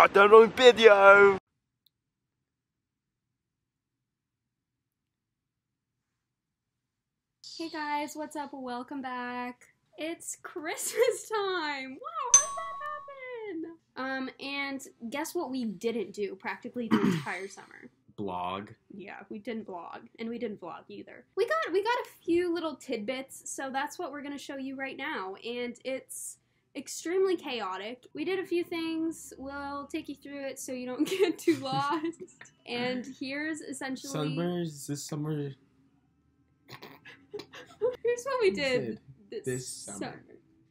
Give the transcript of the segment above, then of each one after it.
got that on video. Hey guys, what's up? Welcome back. It's Christmas time! Wow, how did that happen? And guess what we didn't do practically the entire summer? Blog. Yeah, we didn't blog, and we didn't vlog either. We got a few little tidbits, so that's what we're gonna show you right now, and it's extremely chaotic. We did a few things. We'll take you through it so you don't get too lost. And here's essentially... Summers, this summer... Here's what we did this summer.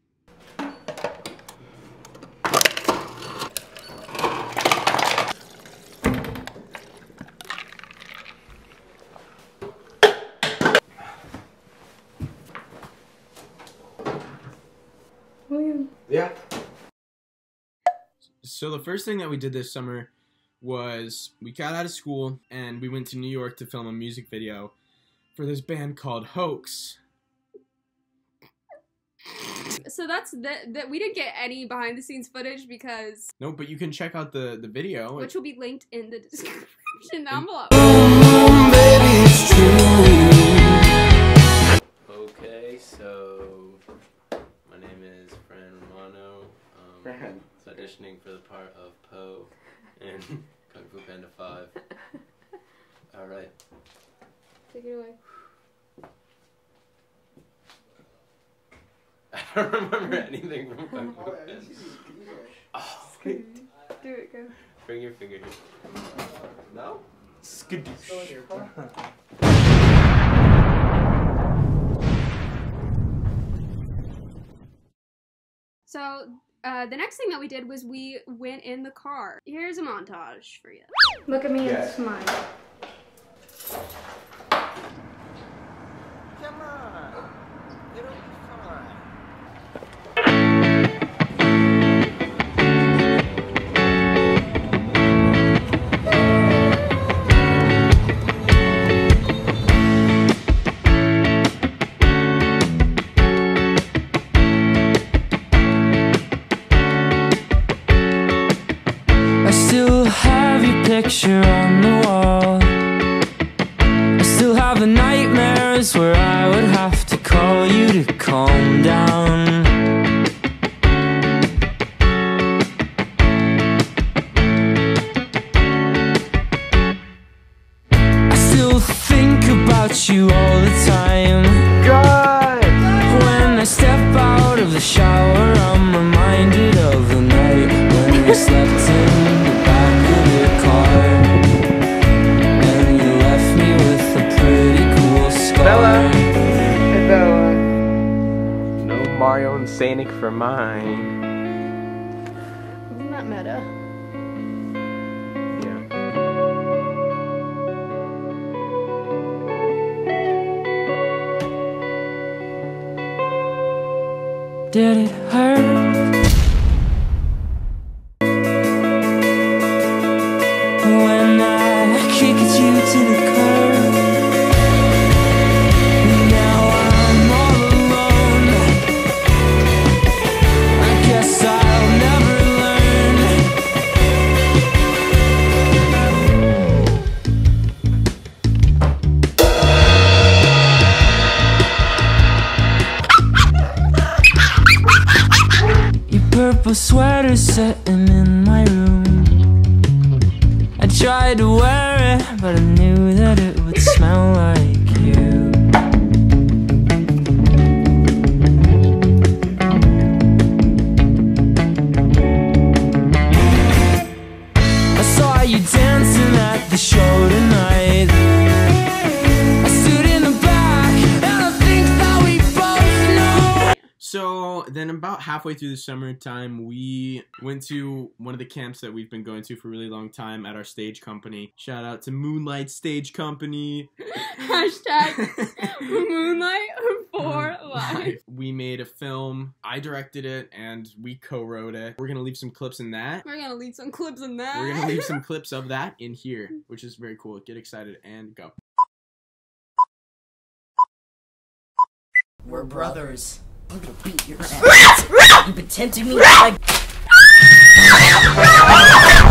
William. Yeah. So the first thing that we did this summer was we got out of school and we went to New York to film a music video for this band called Hoax. So that's that we didn't get any behind the scenes footage because no, but you can check out the video, which will be linked in the description down below. Baby, it's true. Okay, so my name is Fran Romano. It's auditioning for the part of Poe in Kung Fu Panda 5. Alright. Take it away. I don't remember anything from Kung Fu Panda. Oh, Do it, go. bring your finger here. No? Skadoosh. So, the next thing that we did was we went in the car. Here's a montage for you. Look at me and smile. Come on. It'll be fine. I still have your picture on the wall. I still have the nightmares where I would have to call you to calm down. I still think about you all the time. God. When I step out of the shower, I'm reminded of the night when we slept in the back of your car, and you left me with a pretty cool scar. Bella. Hey, Bella. No Mario and Sonic for mine. Isn't that meta? Yeah. Did it hurt when I kicked you to the curb? Now I'm all alone. I guess I'll never learn. Your purple sweater sitting in my room. I tried to wear it, but I knew that it would smell like you. I saw you dancing at the show tonight. I stood in the back, and I think that we both know. So then about halfway through the summertime, we went to one of the camps that we've been going to for a really long time at our stage company. Shout out to Moonlight Stage Company. Hashtag Moonlight for life. We made a film. I directed it and we co-wrote it. We're gonna leave some clips in that. We're gonna leave some clips in that. We're gonna leave some clips of that in here, which is very cool. Get excited and go. We're brothers. I'm gonna beat your ass. You've been tempting me like...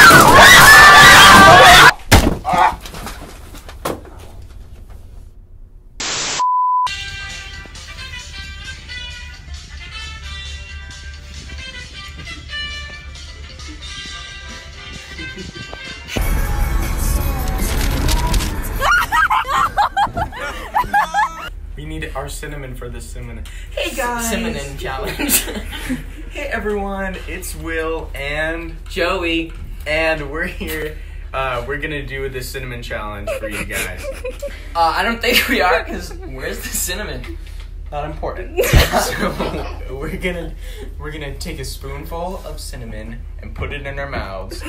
We need our cinnamon for this cinnamon. Hey guys! Cinnamon challenge. Hey everyone, it's Will and Joey. and we're here. We're gonna do the cinnamon challenge for you guys. I don't think we are, because where's the cinnamon? Not important. So we're gonna take a spoonful of cinnamon and put it in our mouths.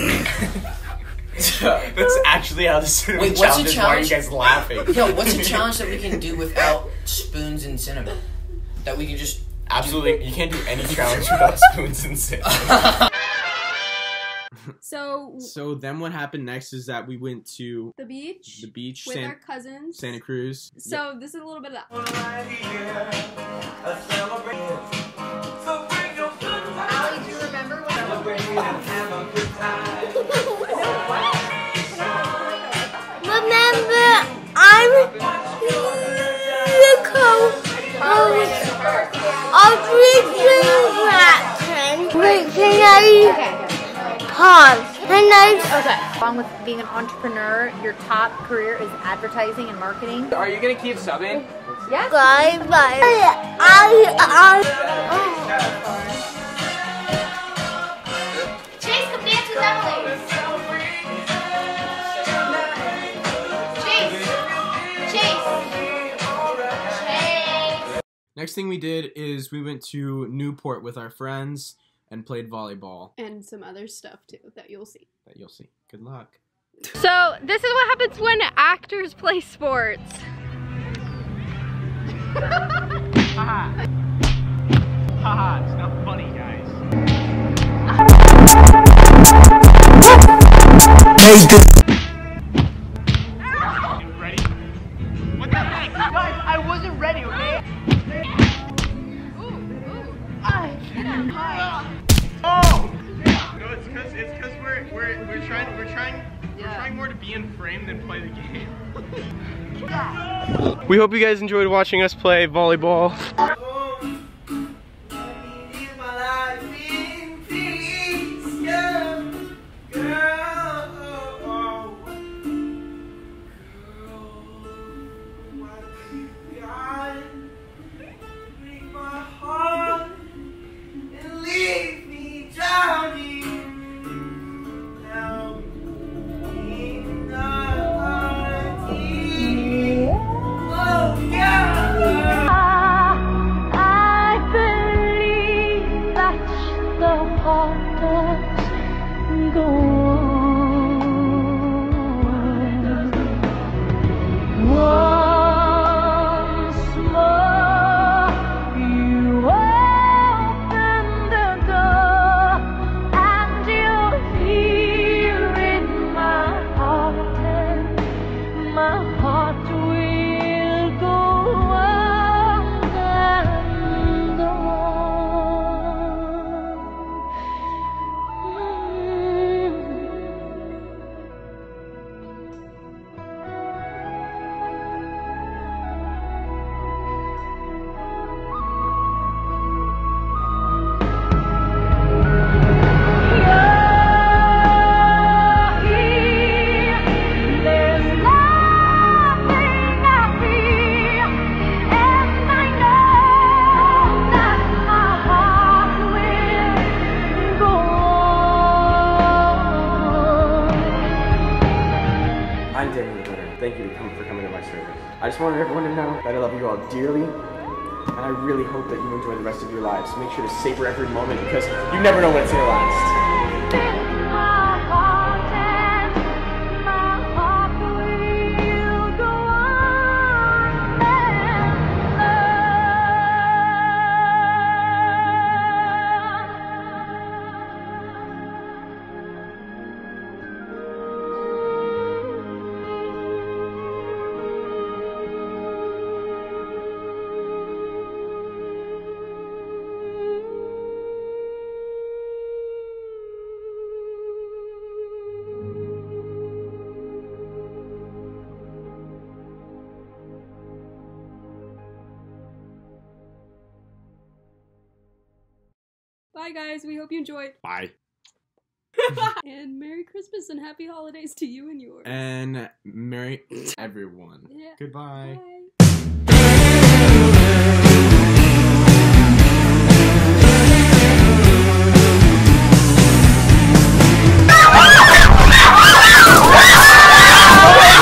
That's actually how the cinnamon Wait, what's challenge the is. Why are you challenge? guys laughing? Yo, what's a challenge that we can do without spoons and cinnamon? That we can just... Absolutely, you can't do any challenge without spoons and cinnamon. So then what happened next is that we went to the beach with our cousins. Santa Cruz. So this is a little bit of that. Allie, do you remember when Remember, I'm the coach of Dictionary Pause. Okay. Along with being an entrepreneur, your top career is advertising and marketing. Are you gonna keep subbing? Yes. Bye bye. Chase, come dance with Emily. Chase. Next thing we did is we went to Newport with our friends and played volleyball. And some other stuff too that you'll see. That you'll see. Good luck. So this is what happens when actors play sports. Haha. Haha, it's not funny, guys. You ready? What the heck? Guys, I wasn't ready, okay? Oh! No, it's cause we're trying more to be in frame than play the game. We hope you guys enjoyed watching us play volleyball. Thank you for coming to my service. I just wanted everyone to know that I love you all dearly, and I really hope that you enjoy the rest of your lives. So make sure to savor every moment because you never know when it's gonna last. Bye, guys. We hope you enjoyed. Bye. And Merry Christmas and Happy Holidays to you and yours. And Merry everyone. Yeah. Goodbye. Bye.